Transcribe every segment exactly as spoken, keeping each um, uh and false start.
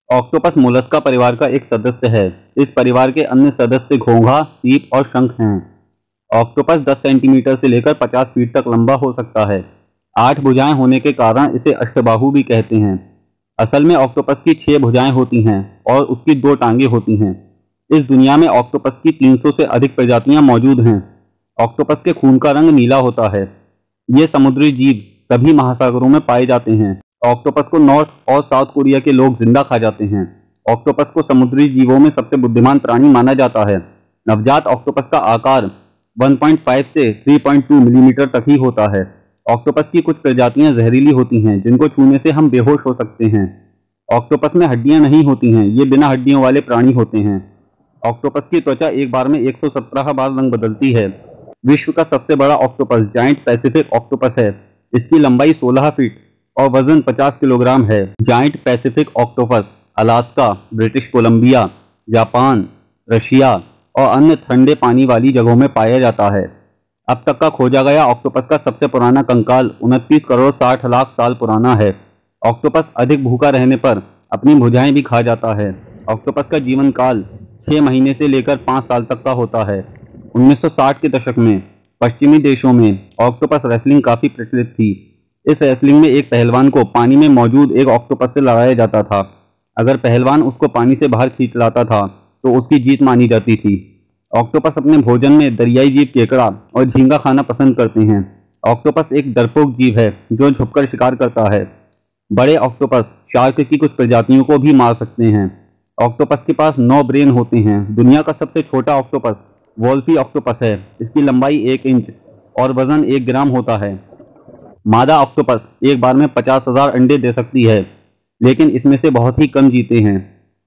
Octopus Mollusca परिवार का एक सदस्य है। इस परिवार के अन्य सदस्य घोंघा, सीप और शंख हैं। ऑक्टोपस दस सेंटीमीटर से लेकर पचास फीट तक लंबा हो सकता है। आठ भुजाएं होने के कारण इसे अष्टबाहु भी कहते हैं। असल में ऑक्टोपस की छह भुजाएं होती हैं और उसकी दो टांगे होती हैं। इस दुनिया में ऑक्टोपस की तीन सौ से अधिक प्रजातियां मौजूद हैं। ऑक्टोपस के खून का रंग नीला होता है। ये समुद्री जीव सभी महासागरों में पाए जाते हैं। ऑक्टोपस को नॉर्थ और साउथ कोरिया के लोग जिंदा खा जाते हैं। ऑक्टोपस को समुद्री जीवों में सबसे बुद्धिमान प्राणी माना जाता है। नवजात ऑक्टोपस का आकार एक पॉइंट पाँच से तीन पॉइंट दो मिलीमीटर तक ही होता है। ऑक्टोपस की कुछ प्रजातियां जहरीली होती हैं जिनको छूने से हम बेहोश हो सकते हैं। ऑक्टोपस में हड्डियां नहीं होती हैं, ये बिना हड्डियों वाले प्राणी होते हैं। ऑक्टोपस की त्वचा एक बार में एक सौ सत्रह बार रंग बदलती है। विश्व का सबसे बड़ा ऑक्टोपस जायंट पैसिफिक ऑक्टोपस है। इसकी लंबाई सोलह फीट और वजन पचास किलोग्राम है। Giant Pacific octopus Alaska, British Columbia, Japan, Russia और अन्य ठंडे पानी वाली जगहों में पाया जाता है। अब तक का खोजा गया ऑक्टोपस का सबसे पुराना कंकाल उनतीस करोड़ साठ लाख साल पुराना है। ऑक्टोपस अधिक भूखा रहने पर अपनी भुजाएं भी खा जाता है। ऑक्टोपस का जीवन काल छह महीने से लेकर पाँच साल तक का होता है। उन्नीस सौ साठ के दशक में पश्चिमी देशों में ऑक्टोपस रेसलिंग काफी प्रचलित थी। इस रेसलिंग में एक पहलवान को पानी में मौजूद एक ऑक्टोपस से लड़ाया जाता था। अगर पहलवान उसको पानी से बाहर खींच लाता था तो उसकी जीत मानी जाती थी। ऑक्टोपस अपने भोजन में दरियाई जीव केकड़ा और झींगा खाना पसंद करते हैं। ऑक्टोपस एक डरपोक जीव है जो छुपकर शिकार करता है। बड़े ऑक्टोपस शार्क की कुछ प्रजातियों को भी मार सकते हैं। ऑक्टोपस के पास नौ ब्रेन होते हैं। दुनिया का सबसे छोटा ऑक्टोपस वोल्फी ऑक्टोपस है। इसकी लंबाई एक इंच और वजन एक ग्राम होता है। मादा ऑक्टोपस एक बार में पचास हजार अंडे दे सकती है, लेकिन इसमें से बहुत ही कम जीते हैं।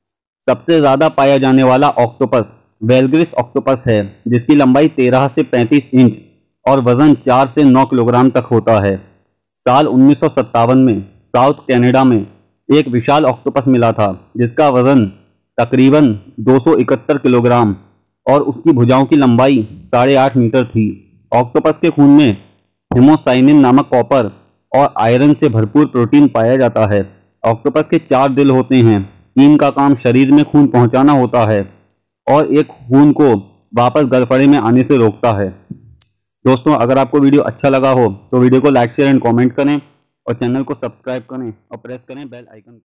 सबसे ज्यादा पाया जाने वाला ऑक्टोपस वेलग्रिस ऑक्टोपस है, जिसकी लंबाई तेरह से पैंतीस इंच और वजन चार से नौ किलोग्राम तक होता है। साल उन्नीस सौ सत्तावन में साउथ कनाडा में एक विशाल ऑक्टोपस मिला था जिसका वजन तकरीबन दो सौ इकहत्तर किलोग्राम और उसकी भुजाओं की लंबाई साढ़े आठ मीटर थी। ऑक्टोपस के खून में हेमोसाइनिन नामक कॉपर और आयरन से भरपूर प्रोटीन पाया जाता है। ऑक्टोपस के चार दिल होते हैं। तीन का काम शरीर में खून पहुंचाना होता है और एक खून को वापस गलफड़े में आने से रोकता है। दोस्तों, अगर आपको वीडियो अच्छा लगा हो तो वीडियो को लाइक शेयर एंड कमेंट करें और चैनल को सब्सक्राइब करें और प्रेस करें बेल आइकन।